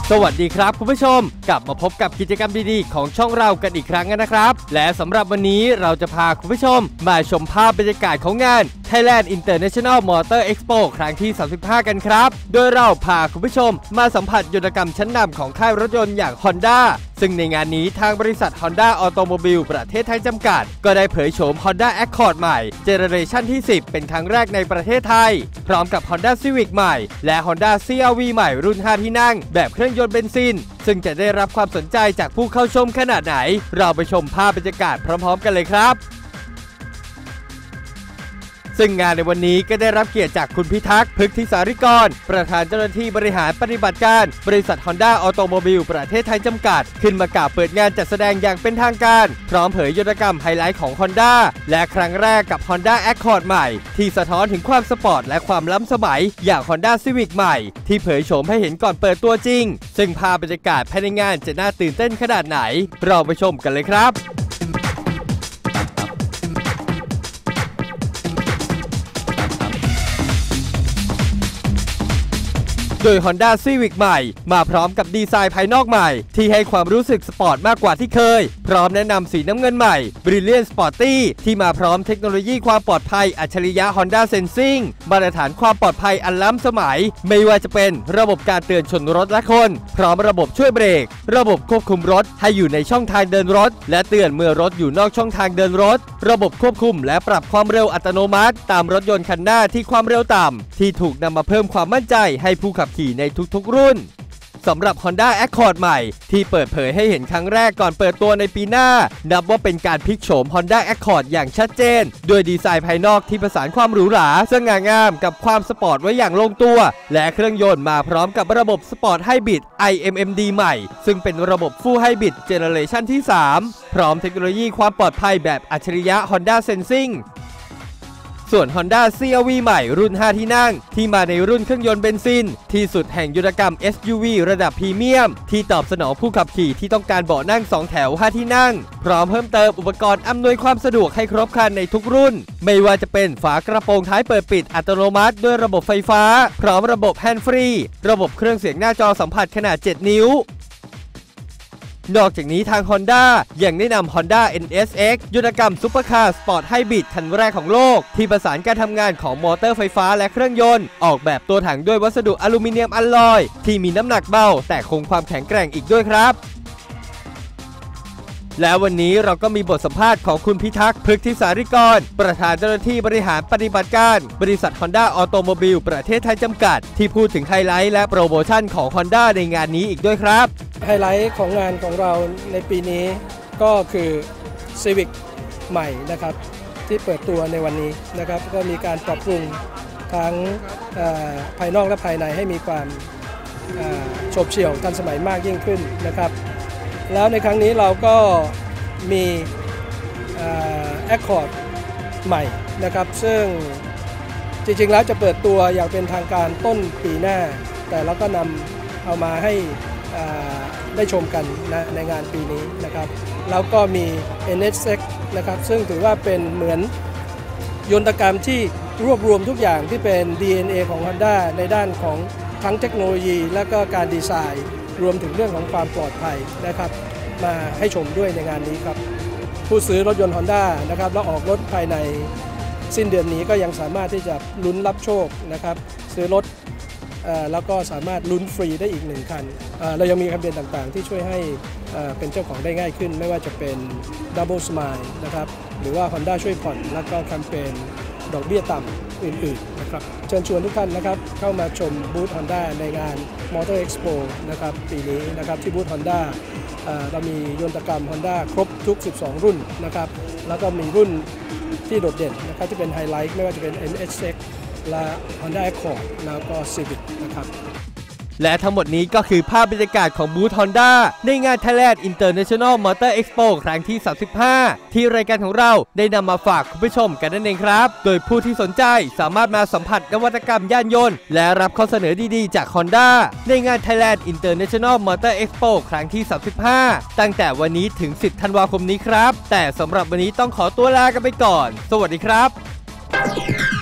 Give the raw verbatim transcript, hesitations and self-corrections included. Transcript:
สวัสดีครับคุณผู้ชมกลับมาพบกับกิจกรรมดีๆของช่องเรากันอีกครั้งนะครับและสำหรับวันนี้เราจะพาคุณผู้ชมมาชมภาพบรรยากาศของงาน Thailand International Motor Expo ครั้งที่สามสิบห้ากันครับโดยเราพาคุณผู้ชมมาสัมผัสยนตกรรมชั้นนำของค่ายรถยนต์อย่าง Honda ซึ่งในงานนี้ทางบริษัท Honda Automobile ประเทศไทยจำกัดก็ได้เผยโฉม Honda Accord ใหม่เจเนอเรชันที่สิบเป็นครั้งแรกในประเทศไทยพร้อมกับ Honda Civic ใหม่และ Honda ซี อาร์ วี ใหม่รุ่นห้าที่นั่งแบบเครื่องยนต์เบนซินซึ่งจะได้รับความสนใจจากผู้เข้าชมขนาดไหนเราไปชมภาพบรรยากาศพร้อมๆกันเลยครับซึ่งงานในวันนี้ก็ได้รับเกียรติจากคุณพิทักษ์พฤกษิสาริกรประธานเจ้าหน้าที่บริหารปฏิบัติการบริษัท Honda Automobile ประเทศไทยจำกัดขึ้นมากล่าวเปิดงานจัดแสดงอย่างเป็นทางการพร้อมเผยยนตกรรมไฮไลท์ของ Honda และครั้งแรกกับ Honda Accord ใหม่ที่สะท้อนถึงความสปอร์ตและความล้ำสมัยอย่าง Honda Civic ใหม่ที่เผยโฉมให้เห็นก่อนเปิดตัวจริงซึ่งภาพบรรยากาศภายในงานจะน่าตื่นเต้นขนาดไหนเราไปชมกันเลยครับโดย Honda Civic ใหม่มาพร้อมกับดีไซน์ภายนอกใหม่ที่ให้ความรู้สึกสปอร์ตมากกว่าที่เคยพร้อมแนะนำสีน้ำเงินใหม่ Brilliant Sporty ที่มาพร้อมเทคโนโลยีความปลอดภัยอัจฉริยะ Honda Sensing มาตรฐานความปลอดภัยอันล้ำสมัยไม่ว่าจะเป็นระบบการเตือนชนรถและคนพร้อมระบบช่วยเบรกระบบควบคุมรถให้อยู่ในช่องทางเดินรถและเตือนเมื่อรถอยู่นอกช่องทางเดินรถระบบควบคุมและปรับความเร็วอัตโนมัติตามรถยนต์คันหน้าที่ความเร็วต่ำที่ถูกนำมาเพิ่มความมั่นใจให้ผู้ขับขี่ในทุกๆรุ่นสำหรับ Honda Accord ใหม่ที่เปิดเผยให้เห็นครั้งแรกก่อนเปิดตัวในปีหน้านับว่าเป็นการพลิกโฉม Honda Accord อย่างชัดเจนด้วยดีไซน์ภายนอกที่ผสานความหรูหราสง่างามกับความสปอร์ตไว้อย่างลงตัวและเครื่องยนต์มาพร้อมกับระบบสปอร์ตไฮบริด ไอ เอ็ม เอ็ม ดี ใหม่ซึ่งเป็นระบบ Full Hybrid Generation ที่สามพร้อมเทคโนโลยีความปลอดภัยแบบอัจฉริยะ Honda Sensingส่วน Honda ซี อาร์ วี ใหม่รุ่นห้าที่นั่งที่มาในรุ่นเครื่องยนต์เบนซินที่สุดแห่งยนตกรรม เอส ยู วี ระดับพรีเมียมที่ตอบสนองผู้ขับขี่ที่ต้องการเบาะนั่งสองแถวห้าที่นั่งพร้อมเพิ่มเติมอุปกรณ์อำนวยความสะดวกให้ครบครันในทุกรุ่นไม่ว่าจะเป็นฝากระโปรงท้ายเปิดปิดอัตโนมัติด้วยระบบไฟฟ้าพร้อมระบบแฮนด์ฟรีระบบเครื่องเสียงหน้าจอสัมผัสขนาดเจ็ดนิ้วนอกจากนี้ทาง Honda ยังได้นำ Honda เอ็น เอส เอ็กซ์ ยนตกรรมซุปเปอร์คาร์สปอร์ตไฮบริดคันแรกของโลกที่ประสานการทำงานของมอเตอร์ไฟฟ้าและเครื่องยนต์ออกแบบตัวถังด้วยวัสดุอลูมิเนียมอลลอยที่มีน้ำหนักเบาแต่คงความแข็งแกร่งอีกด้วยครับและวันนี้เราก็มีบทสัมภาษณ์ของคุณพิทักษ์พฤกษิสาริกรประธานเจ้าหน้าที่บริหารปฏิบัติการบริษัท Honda Automobile ประเทศไทยจำกัดที่พูดถึงไฮไลท์และโปรโมชั่นของ Honda ในงานนี้อีกด้วยครับไฮไลท์ของงานของเราในปีนี้ก็คือ Civic ใหม่นะครับที่เปิดตัวในวันนี้นะครับก็มีการปรับปรุงทั้งภายนอกและภายในให้มีความโฉบเฉี่ยวทันสมัยมากยิ่งขึ้นนะครับแล้วในครั้งนี้เราก็มีแอคคอร์ดใหม่นะครับซึ่งจริงๆแล้วจะเปิดตัวอย่างเป็นทางการต้นปีหน้าแต่เราก็นำเอามาให้ได้ชมกันนะในงานปีนี้นะครับแล้วก็มี เอ็น เอส เอ็กซ์ นะครับซึ่งถือว่าเป็นเหมือนยนตกรรมที่รวบรวมทุกอย่างที่เป็น ดี เอ็น เอ ของ Honda ในด้านของทั้งเทคโนโลยีและก็การดีไซน์รวมถึงเรื่องของความปลอดภัยนะครับมาให้ชมด้วยในงานนี้ครับผู้ซื้อรถยนต์ Honda นะครับแล้วออกรถภายในสิ้นเดือนนี้ก็ยังสามารถที่จะลุ้นรับโชคนะครับซื้อรถแล้วก็สามารถลุ้นฟรีได้อีกหนึ่งคันเรายังมีแคมเปญต่างๆที่ช่วยให้เป็นเจ้าของได้ง่ายขึ้นไม่ว่าจะเป็น Double Smile นะครับหรือว่า Honda ช่วยผ่อนแล้วก็แคมเปญดอกเบี้ยต่ำอื่นๆนะครับเชิญชวนทุกท่านนะครับเข้ามาชมบูธ Honda ในงาน Motor Expo นะครับปีนี้นะครับที่บูธ Honda เรามียนตกรรม Honda ครบทุกสิบสองรุ่นนะครับแล้วก็มีรุ่นที่โดดเด่นนะครับที่เป็นไฮไลท์ไม่ว่าจะเป็น เอ็น เอส เอ็กซ์ และ Honda Accord แล้วก็ Civic นะครับและทั้งหมดนี้ก็คือภาพบรรยากาศของบูธ Honda ในงาน Thailand International Motor Expo ครั้งที่สามสิบห้าที่รายการของเราได้นำมาฝากคุณผู้ชมกันนั่นเองครับโดยผู้ที่สนใจสามารถมาสัมผัสนวัตกรรมยานยนต์และรับข้อเสนอดีๆจาก Honda ในงาน Thailand International Motor Expo ครั้งที่สามสิบห้าตั้งแต่วันนี้ถึงสิบธันวาคมนี้ครับแต่สำหรับวันนี้ต้องขอตัวลากันไปก่อนสวัสดีครับ